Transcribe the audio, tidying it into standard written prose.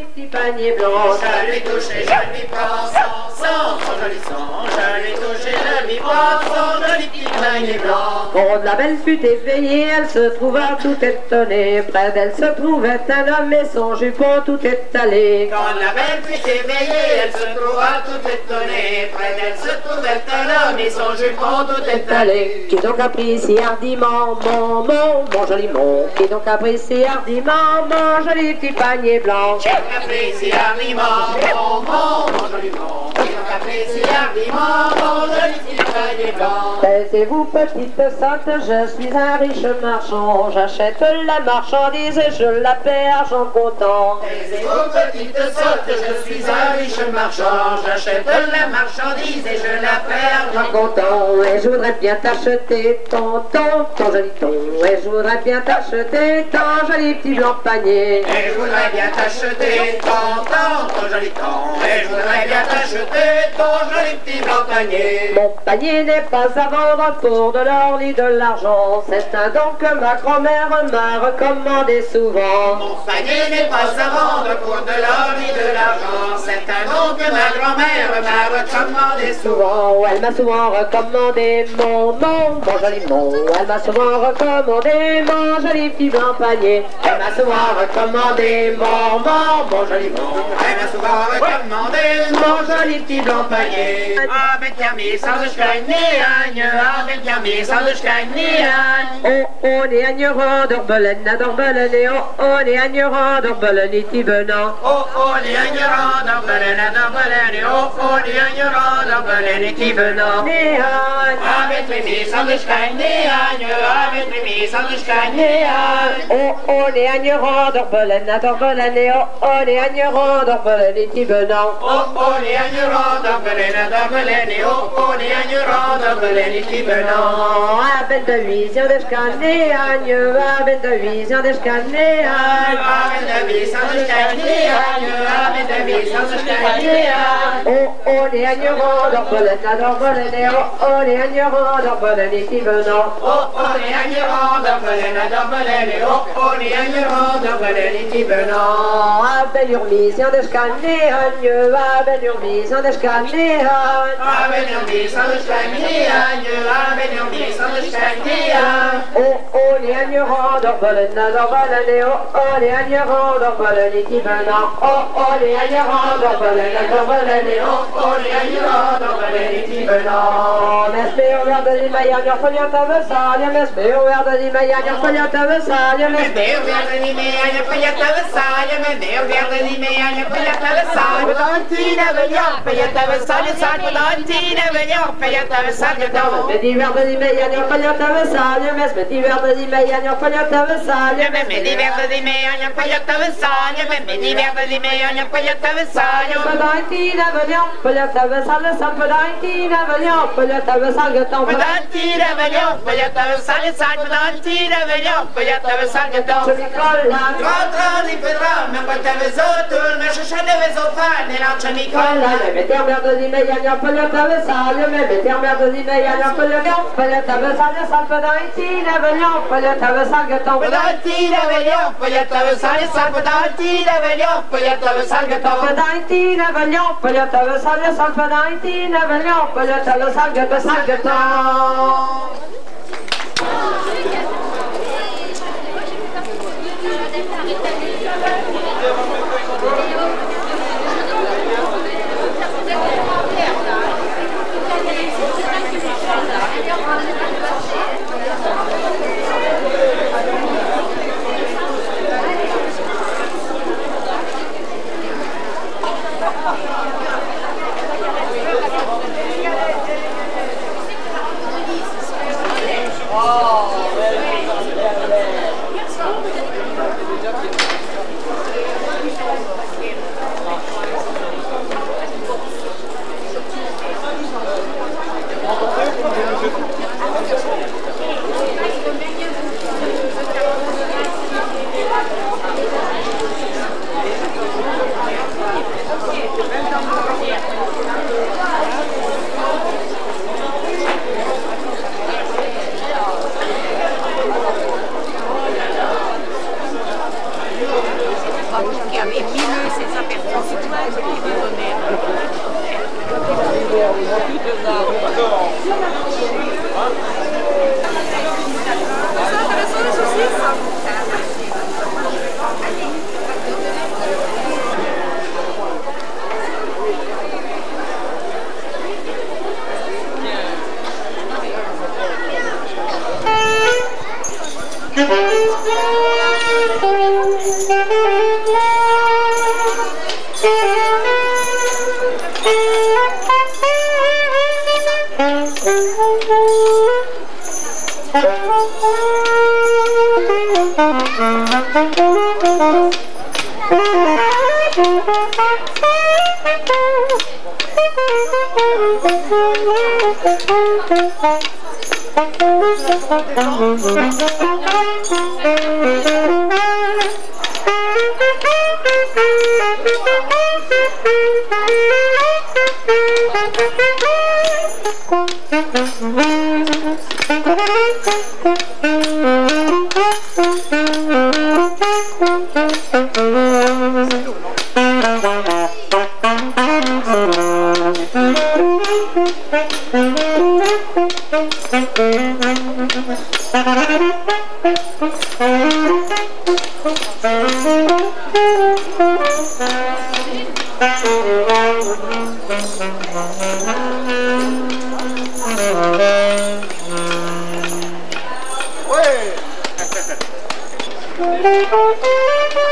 petits paniers blancs. Je lui touche et je lui prends son joli son. Je lui touche et je lui prends son joli petit panier blanc. Quand la belle fut éveillée, elle se trouva tout étonnée. Près d'elle se trouvait un homme et son jupon tout étalé. Quand la belle fut éveillée, elle se trouva tout étonnée. Près d'elle se trouvait un homme et son jupon tout étalé. Qui donc a pris si hardiment mon joli mon. Qui donc a pris si hardiment mon joli petit panier blanc. Qui donc a pris si hardiment mon joli mon. Qui donc a pris si hardiment mon joli petit panier blanc. Taisez-vous petite sotte, je suis un riche marchand. J'achète la marchandise et je la paie argent comptant. Taisez-vous petite sotte, je suis un riche marchand. J'achète la marchandise et je la paie argent comptant. Et je voudrais bien t'acheter ton joli ton. Et je voudrais bien t'acheter ton joli petit blanc panier. Et je voudrais bien t'acheter ton joli ton. Et je voudrais bien t'acheter ton joli petit blanc panier. Mon panier n'est pas à vendre pour de l'or ni de l'argent. C'est un don que ma grand-mère m'a recommandé souvent. Mon panier n'est pas à vendre pour de l'or ni de l'argent. C'est un don que ma grand-mère m'a recommandé souvent. Elle m'a souvent recommandé mon joli mon. Elle m'a souvent recommandé mon joli petit blanc panier. Elle m'a souvent recommandé mon joli mon. Elle m'a souvent recommandé mon joli petit blanc panier. Avec la mise sans je gagne avec la mise sans je gagne. On est agneron d'Orbelen, et on est agneron d'Orbelen, et Tibenant. On est agneron d'Orbelen, et on est agneron d'Orbelen, et Tibenant. Avec les mises sans je gagne avec les mises sans je gagne. On est agneron d'Orbelen, et on est agneron d'Orbelen, et Tibenant. On est agneron d'Orbelen, et on est agneron d'Orbelen, et Tibenant. À ben de vision de scanner, à ben de vision de scanner, on est agneron d'Orbelen, et on est agneron d'Orbelen, et Tibenant. On est agneron d'Orbelen, et on est agneron d'Orbelen, et Tibenant. À ben vision de scanner, à ben vision de scanner, on est agneron d'Orbelen, et on est agneron d'Orbelen, et Tibenant. On est agneron d'Orbelen, et on est agneron d'Orbelen, et Tibenant. Mes speer de die mij aan je verjaard hebben staan, mes speer de die mij aan je verjaard hebben staan, mes speer de die mij aan je verjaard hebben staan, mes speer de die mij aan je verjaard hebben staan. Valentine wil jou verjaard hebben staan, je staat Valentine wil jou verjaard hebben staan, je dood. Met die werden die mij aan je verjaard hebben staan, mes met die werden die mij aan je verjaard hebben staan, met die werden die mij aan je verjaard hebben staan, met die werden die mij aan je verjaard hebben staan. Valentine wil jou verjaard hebben staan, Valentine wil jou verjaard hebben staan, je dood. Valentine wil jou verjaard hebben staan, je staat Valentine wil jou verjaard hebben staan, je dood. Contra di vedrà, ma poi te vezo tu, ma se scende vezo fa, ne lancia mi colla. Metti a merda di me, gli appagliato a Versailles, metti a merda di me, gli appagliato a Versailles, salve Valentine, vogliamo appagliato a Versailles, Valentine vogliamo appagliato a Versailles, salve Valentine, vogliamo appagliato a Versailles, Valentine, vogliamo appagliato a Versailles, salve Valentine, vogliamo appagliato a Versailles, Versailles. Ouais.